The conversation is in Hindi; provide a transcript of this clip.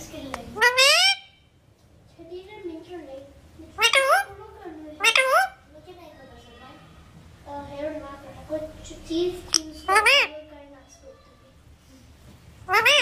skill like. Shadira nature like. मुझे नहीं पता सर मैं हेयर ना करना कुछ चीज चूज करना करना सोचती